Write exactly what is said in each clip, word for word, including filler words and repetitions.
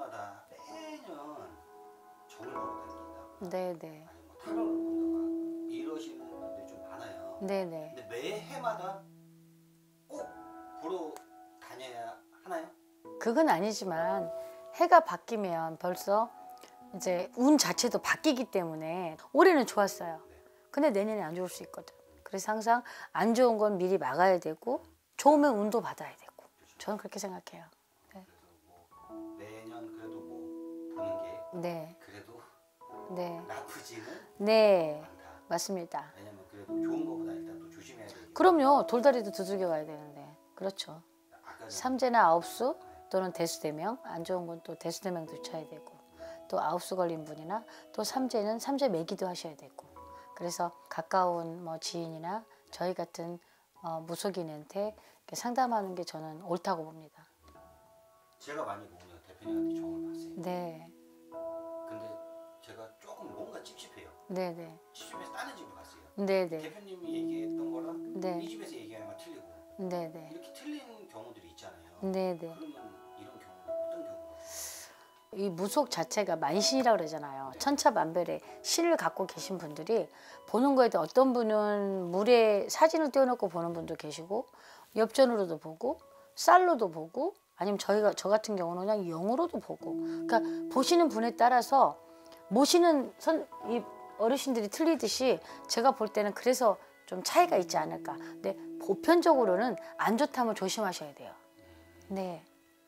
해마다 매년 점을 보러 다닌다. 네네. 아니 뭐 타로를 본다거나 이러시는 분들이 좀 많아요. 네네. 근데 매 해마다 꼭 보러 다녀야 하나요? 그건 아니지만 해가 바뀌면 벌써 이제 운 자체도 바뀌기 때문에 올해는 좋았어요. 근데 내년에 안 좋을 수 있거든. 그래서 항상 안 좋은 건 미리 막아야 되고 좋으면 운도 받아야 되고 저는 그렇게 생각해요. 네. 그래서 뭐 매년 그래도 뭐 보는 게 네. 그래도 네. 나쁘지는 네. 않다. 맞습니다. 왜냐면 그래도 좋은 거보다 일단 또 조심해야 되기. 그럼요. 돌다리도 두들겨 가야 되는데. 그렇죠. 아까 삼재나 아홉수 또는 대수대명, 안 좋은 건 또 대수대명도 쳐야 되고 또 아홉수 걸린 분이나 또 삼재는 삼재 매기도 하셔야 되고 그래서 가까운 뭐 지인이나 저희 같은 어, 무속인한테 이렇게 상담하는 게 저는 옳다고 봅니다. 제가 많이 보면 대표님한테 정을 봤어요. 네, 근데 제가 조금 뭔가 찝찝해요. 네네, 찝찝해서 다른 집을 갔어요. 네네, 대표님이 얘기했던 거랑 네, 이 집에서 얘기하는 거 틀리고 네네, 이렇게 틀린 경우들이 있잖아요. 네네. 그러면 이런 경우는 어떤 경우가? 이 무속 자체가 만신이라고 그러잖아요. 천차만별의 신을 갖고 계신 분들이 보는 거에 대해 어떤 분은 물에 사진을 띄워놓고 보는 분도 계시고 엽전으로도 보고 쌀로도 보고 아니면 저희가 저 같은 경우는 그냥 영으로도 보고 그러니까 보시는 분에 따라서 모시는 선, 이 어르신들이 틀리듯이 제가 볼 때는 그래서 좀 차이가 있지 않을까. 근데 보편적으로는 안 좋다면 조심하셔야 돼요. 네.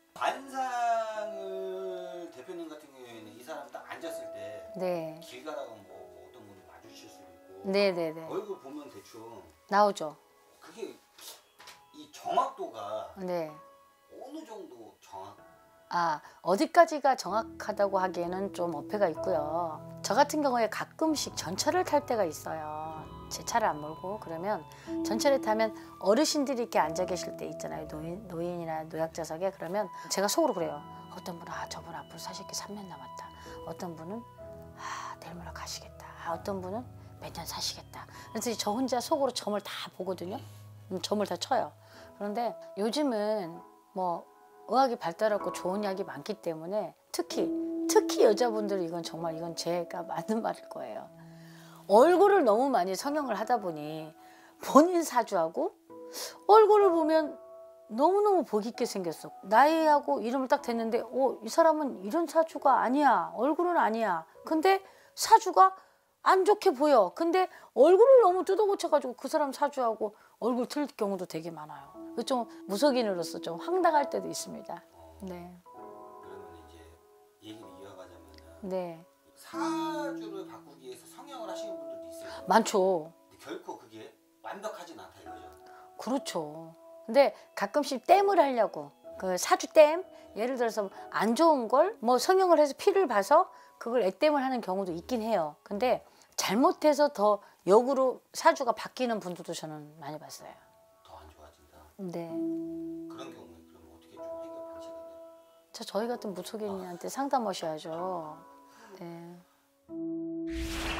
관상을 대표님 같은 경우에는 이 사람 딱 앉았을 때 네. 길 가다가 뭐, 뭐 어떤 분이 마주칠 수도 있고 네네네. 얼굴 보면 대충 나오죠. 그게 이 정확도가 네. 어느 정도 정확? 아, 어디까지가 정확하다고 하기에는 좀 어폐가 있고요. 저 같은 경우에 가끔씩 전철을 탈 때가 있어요. 제 차를 안 몰고 그러면 전철에 타면 어르신들이 이렇게 앉아 계실 때 있잖아요. 노인, 노인이나 노약자석에 그러면 제가 속으로 그래요. 어떤 분은 아 저분 앞으로 사실 게 삼 년 남았다. 어떤 분은 아 내일 모레 가시겠다. 아, 어떤 분은 몇 년 사시겠다. 그래서 저 혼자 속으로 점을 다 보거든요. 음, 점을 다 쳐요. 그런데 요즘은 뭐 의학이 발달하고 좋은 약이 많기 때문에 특히 특히 여자분들 이건 정말 이건 제가 맞는 말일 거예요. 얼굴을 너무 많이 성형을 하다 보니 본인 사주하고 얼굴을 보면 너무너무 보기 있게 생겼어. 나이하고 이름을 딱 댔는데 어, 이 사람은 이런 사주가 아니야. 얼굴은 아니야. 근데 사주가 안 좋게 보여. 근데 얼굴을 너무 뜯어고쳐가지고 그 사람 사주하고 얼굴 틀릴 경우도 되게 많아요. 좀 무속인으로서 좀 황당할 때도 있습니다. 네. 그러면 이제 얘기를 이어가자면은 네. 사주를 바꾸기 위해서 성형을 하시는 분들도 있어요. 많죠. 근데 결코 그게 완벽하진 않다 이거죠. 그렇죠. 근데 가끔씩 땜을 하려고 그 사주 땜 예를 들어서 안 좋은 걸 뭐 성형을 해서 피를 봐서 그걸 액땜을 하는 경우도 있긴 해요. 근데 잘못해서 더 역으로 사주가 바뀌는 분들도 저는 많이 봤어요. 더 안 좋아진다. 네. 그런 경우에 그럼 어떻게 좀 해결 방식이 있나요? 저 저희 같은 무속인한테 상담하셔야죠. 네.